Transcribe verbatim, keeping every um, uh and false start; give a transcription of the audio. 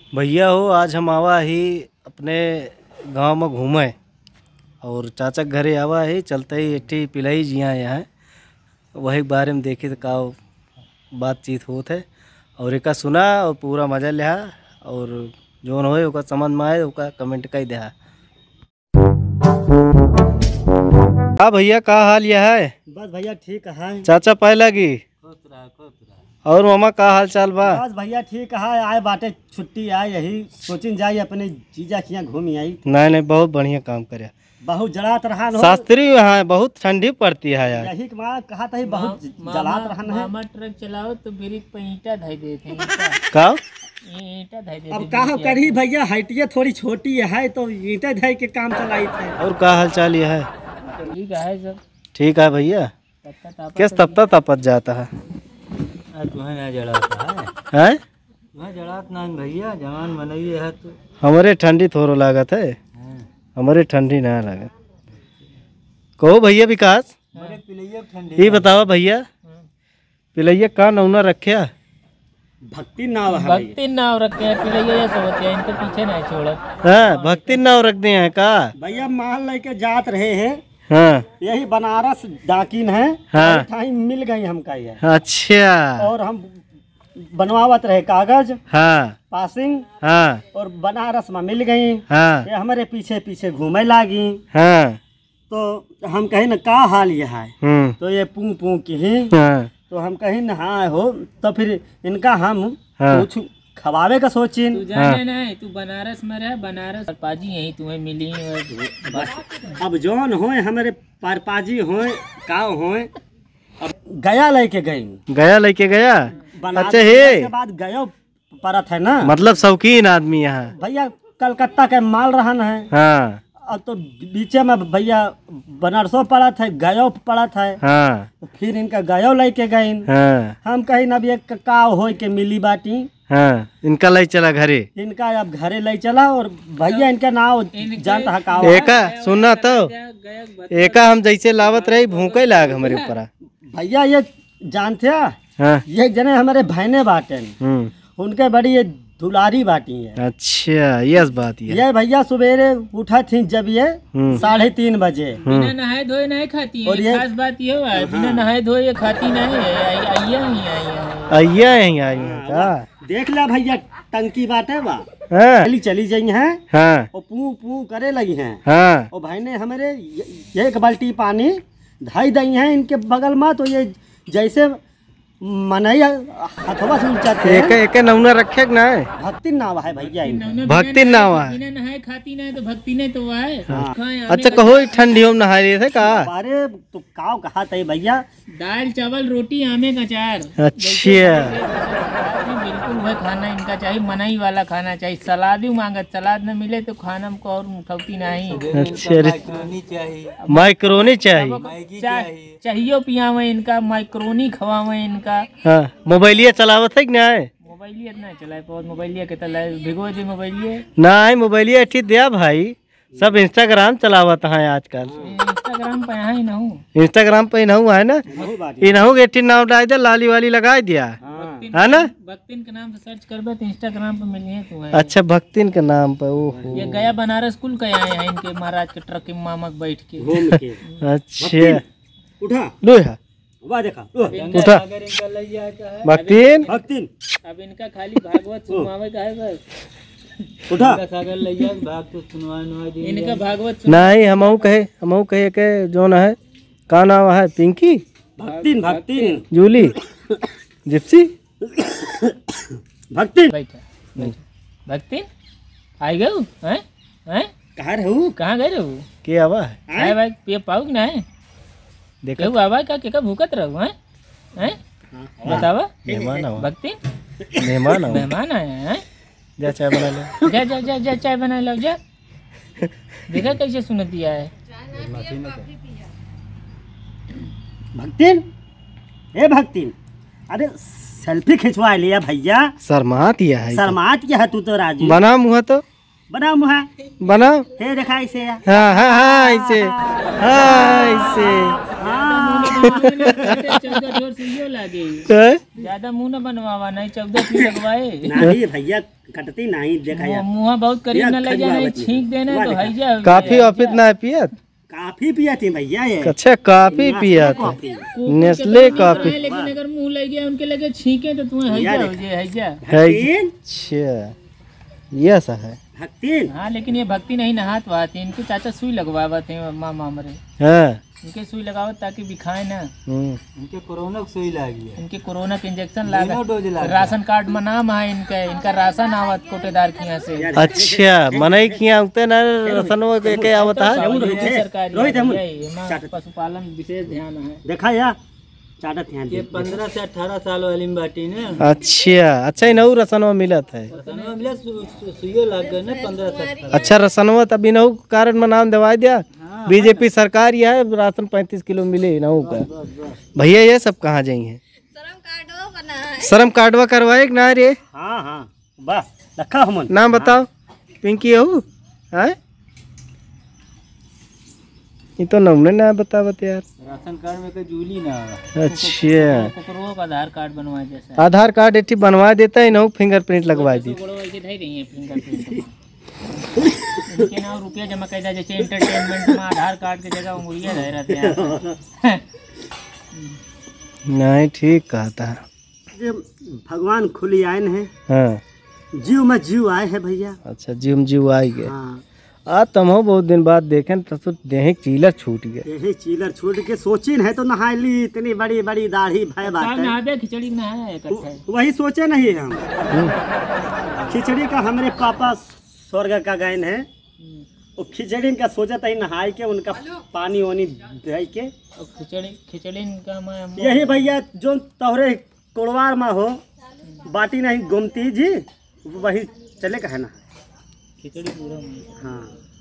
भैया हो, आज हम आवा ही अपने गांव में घूमे और चाचा के घरे आवा ही चलते ही एठी पिलाई जिया यहाँ वही बारे में देखी तो का बातचीत होत है और एक सुना और पूरा मजा लिया और जोन होए ओका समझ में आए ओका कमेंट कर दिया। हाँ भैया, का हाल यह है? बस भैया ठीक है। चाचा पाए लगी और मामा का हाल चाल बा? बस भैया ठीक है। आए बाटे छुट्टी आए यही सोचिन जाए अपने जीजा के यहाँ घूमी आई। नहीं नहीं, बहुत बढ़िया काम करे। बहुत जलात रहा शास्त्री यहाँ बहुत ठंडी पड़ती है यार। यही कहा था बहुत जलात रहा है। मामा ट्रक चलाओ तो ब्रिक पे ईंटा धई देते हैं। का ईंटा धई देते। अब कहा करी भैया, हाइटिया थोड़ी छोटी है तो ईंटा धई के काम चलाई थे। और का हाल चाल ये है? ठीक है सब ठीक है भैया। किस तपता तपत जाता है? तुम्हें ना जलाता है हैं? तुम्हें जलात ना भैया, जवान बनाइए है तो हमारे ठंडी थोड़ा लागत है। हमारे ठंडी ना लागत। कहो भैया विकास, ये बतावा भैया पिलैया का नौना रखे? भक्ति नाव है। भक्ति नाव रखे हैं पिलैया ये सब होते हैं, इनके पीछे नहीं छोड़ा। हाँ, भक्ति नाव रख दिए हैं का? भैया माल लेके जात रहे हैं। हाँ, यही बनारस डाकिन है। हाँ, टाइम मिल गई हमका ये। अच्छा। और हम बनवावत रहे कागज, हाँ, पासिंग, हाँ, और बनारस में मिल गई। हाँ, ये हमारे पीछे पीछे घूमे लागी। हाँ, तो हम कहीं न का हाल ये है, हम्म, तो ये पू पू की ही। हाँ, तो हम कहीं न हाँ हो तो फिर इनका हम हाँ, कुछ खवावे का सोचिन। तू जाने नहीं, तू बनारस में रह, बनारस पाजी यही तुम्हें मिली। अब जौन होए हमारे पारपाजी होए का होए, अब गया लेके गई। गया लेके गया। बनारस अच्छा हे, के बाद गयो परत है ना। मतलब शौकीन आदमी यहाँ। भैया कलकत्ता के माल रहन है। हाँ, अब तो बीचे में भैया बनारसो पड़ा था, गयो पड़ा था। हाँ, तो फिर इनका गयो लेके गए। हाँ, हम कहीं न एक का हो के मिली बाटी। हाँ, इनका ले चला घरे। इनका अब घरे ले चला और भैया इनका नाव जानता है का। एका सुनना तो एका हम जैसे लावत रही भूखे लाग हमारे ऊपर। भैया ये जानते हैं, हाँ, ये जने हमारे बहने बाटे, हम्म, उनके बड़ी ये दुलारी बाटी है। अच्छा, यस बात ये। ये भैया सवेरे उठा थी जब ये साढ़े तीन बजे। बिना नहाए धोए नहीं खाती है। और ये खास बात ये है, बिना नहाए धोए ये खाती नहीं है। आइया ही आइया आइया यहीं आई है का? देख ला भैया टंकी बाटे बा। हाँ, चली चली जाई हैं हाँ, और पू पू करे लगी हैं। हाँ, और भाई ने हमारे ये एक बाल्टी पानी ढाई दई हैं इनके बगल में। तो ये जैसे मनैया हथवा से उलचाते एक एक नौना रखे ना है। भक्ति नाव है भैया इनका। भक्ति नाव है। बिना नहाए खाती नहीं तो भक्ति नहीं तो है। अच्छा कहो ठंडियों में नहा रहे थे का? अरे तो काव कहा था भैया, दाल चावल रोटी आमे का अचार। अच्छा, बिल्कुल वह खाना इनका चाहिए, मनई वाला खाना चाहिए। सलाद ही मांगत, सलाद न मिले तो खाना को और उठौती नहीं। अच्छा, माइक्रोनी चाहिए। चाहिए पियावे इनका, माइक्रोनी खवावे इनका। हाँ, मोबाइलिया चलावत है कि ना है? मोबाइलिया ना चलाए बहुत, मोबाइलिया के तला भिगो दे मोबाइलिया। ना है मोबाइलिया अठी दिया भाई, सब इंस्टाग्राम चलावत है आजकल। इंस्टाग्राम पे यहाँ ही ना हूँ, इंस्टाग्राम पे नहू है ना, इनहू के नाम डाल दे, लाली वाली लगा दिया है ना। भक्तिन के नाम से सर्च करबे तो इंस्टाग्राम पे मिलिए तू है। अच्छा, भक्तिन के नाम पे। ओहो, ये गया बनारस कुल के आए हैं इनके महाराज के ट्रक में मामक बैठ के घूम के। अच्छा, उठा लो है वाह देखा उठा भक्तिन। भक्तिन अब इनका खाली भागवत सुनवावे का है बस। उठा सागर लैया भाग तो सुनवाए इनका भागवत। नहीं, हमहू कहे हमहू कहे के जो ना है का नाम है? पिंकी, भक्तिन, भक्तिन, जूली, जिप्सी, भक्तिन। बैठा भक्तिन आई गए हैं हैं कहाँ रहू? कहाँ गए रहू? के आवा है? है भाई पे पाऊ ना है देखा देखो आवा का के भूकत रहू हैं हैं बतावा। मेहमान आवा, भक्ति मेहमान आवा। मेहमान आए हैं। जा चाय बना ले। जा जा जा जा चाय बना लो जा। देखा कैसे सुनती है भक्तिन। ए भक्तिन, अरे सेल्फी खिंचवा लिया भैया। शर्मात यह है। शर्मात क्या है तू तो राजू। बना मुँह तो बना मुहा बना। हे देखा इसे। हाँ हाँ हाँ ऐसे, हाँ ऐसे। हाँ चौदह जोर सुइयो लागे हैं? ज्यादा मुंह न बनवावा नहीं चौदह सुई लगवाए नहीं भैया कटती नहीं देखा यार मुँह बहुत करीब न ले जाना छींक देना तो हैजा काफी ऑफिस ना है पियत? काफी पिया थी भैया ये अच्छा काफी पिया था, नेस्ले काफी। लेकिन अगर मुंह लग गया उनके लगे छींके तो तुम्हें हैजा हो जाए हैजा है भक्तिन अच्छा ये ऐसा है। भक्तिन हाँ लेकिन ये भक्ति नहीं नहात वाते इनके चाचा सुई लगवावा थे माँ मामरे हाँ इनके सुई लगावत ताकि बिखाए ना हम्म, इनके कोरोना की सुई लागी इनके कोरोना के इंजेक्शन लागा राशन कार्ड में नाम है इनका इनका राशन आवत कोटेदार के यहाँ से अच्छा मनई किया उगते ना रसनवा के के आवत है। सरकारी रोहित, हम- है, एमा पशुपालन विशेष ध्यान है देखा यार चाटत यहाँ ये पंद्रह से अठारह साल वाली में बाटी ना अच्छा अच्छा इनहु रसनवा मिलत है। मिला सुइयो लग गए ना पंद्रह से अच्छा रसनवा तब इनहु कारण में नाम दवाई दिया बीजेपी सरकार यह है राशन पैंतीस किलो मिले इनहु का। भैया ये सब कहाँ जाइए? श्रम कार्डवा करवाए कि ना रे? हाँ हाँ वाह रखा हमन नाम बताओ पिंकी हूँ है ये तो नमने ना बतावत यार। राशन कार्ड में कोई जूली ना अच्छा कुकरो का आधार कार्ड बनवाए जैसा आधार कार्ड एठी बनवा देता है इनहु फिंगरप्रिंट लगवा दी। बड़ो ऐसे धई रही है फिंगरप्रिंट इनके नाम रुपया जमा कर जैसे एंटरटेनमेंट में आधार कार्ड की जगह उंगलियां धर रहते हैं नहीं ठीक कहा था। ये भगवान खुली आयन है हाँ जीव में जीव आए है भैया। अच्छा जीव जीव आई गए हाँ आ तुम हो बहुत दिन बाद देखें तो देह चीलर छूट गए। यही चीलर छूट के सोची है तो नहाई ली इतनी बड़ी बड़ी दाढ़ी भय बात है नहाबे खिचड़ी में है इकट्ठे वही सोचे नहीं हम खिचड़ी का हमारे पापा स्वर्ग का गायन है वो खिचड़ी का सोचा था नहाई के उनका पानी वानी दे के और खिचड़ी खिचड़ी का मैं यही भैया जो तोहरे कोड़वार में हो बाटी नहीं गोमती जी वही चले का है ना खिचड़ी पूरा हाँ